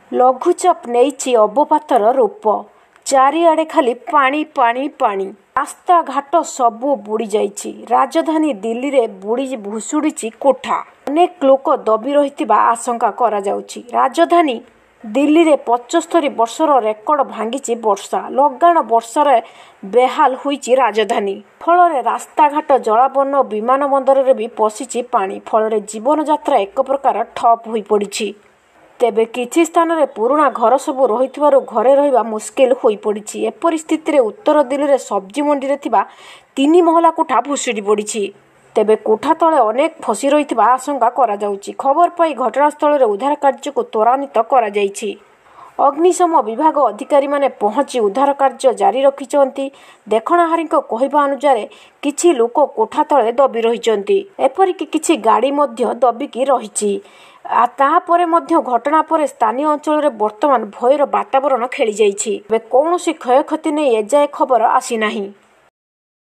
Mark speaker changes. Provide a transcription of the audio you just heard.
Speaker 1: ଲଘୁଚାପ ନେଇଛି ଅବପାତର ରୂପ। ଚାରିଆଡ଼େ ଖାଲି ପାଣି ପାଣି ପାଣି। ରାସ୍ତାଘାଟ ସବୁ ବୁଡ଼ି ଯାଇଛି। ରାଜଧାନୀ ଦିଲ୍ଲୀରେ ଭୁଷୁଡ଼ିଛି କୋଠା। ଅନେକ ଲୋକ ଦବି ରହିଥିବା ଆଶଙ୍କା କରାଯାଉଛି। ରାଜଧାନୀ ଦିଲ୍ଲୀରେ 75 ବର୍ଷର ରେକର୍ଡ ଭାଙ୍ଗିଛି ବର୍ଷା। ଲଗାଣ ବର୍ଷାରେ ବେହାଲ ହୋଇଛି ରାଜଧାନୀ। ଫଳରେ ରାସ୍ତାଘାଟ ଜଳାବର୍ଣ୍ଣ, ବିମାନ ବନ୍ଦରରେ ବି ପଶିଛି ପାଣି। ଫଳରେ ଜୀବନଯାତ୍ରା ଏକ ପ୍ରକାର ଠପ୍ ହୋଇପଡ଼ିଛି। ତେବେ କିଛି ସ୍ଥାନରେ ପୁରୁଣା ଘର ସବୁ ରହିଥିବାରୁ ଘରେ ରହିବା ମୁସ୍କିଲ ହୋଇପଡ଼ିଛି। ଏପରି ସ୍ଥିତିରେ ଉତ୍ତର ଦିଲ୍ଲୀରେ ସବ୍ଜି ମଣ୍ଡିରେ ଥିବା 3 ମହଲା କୋଠା ଭୁଷୁଡ଼ି ପଡ଼ିଛି। ତେବେ କୋଠା ତଳେ ଅନେକ ଫସି ରହିଥିବା ଆଶଙ୍କା କରାଯାଉଛି। ଖବର ପାଇ ଘଟଣାସ୍ଥଳରେ ଉଦ୍ଧାର କାର୍ଯ୍ୟକୁ ତ୍ୱରାନ୍ୱିତ କରାଯାଇଛି। ଅଗ୍ନିଶମ ବିଭାଗ ଅଧିକାରୀମାନେ ପହଞ୍ଚି ଉଦ୍ଧାର କାର୍ଯ୍ୟ ଜାରି ରଖିଛନ୍ତି। ଦେଖଣାହାରୀଙ୍କ କହିବା ଅନୁସାରେ କିଛି ଲୋକ କୋଠା ତଳେ ଦବି ରହିଛନ୍ତି। ଏପରିକି କିଛି ଗାଡ଼ି ମଧ୍ୟ ଦବିକି ରହିଛି। ତାପରେ ମଧ୍ୟ ଘଟଣା ପରେ ସ୍ଥାନୀୟ ଅଞ୍ଚଳରେ ବର୍ତ୍ତମାନ ଭୟର ବାତାବରଣ ଖେଳିଯାଇଛି। ଏବେ କୌଣସି କ୍ଷୟକ୍ଷତି ନେଇ ଏଯାଏ ଖବର ଆସିନାହିଁ।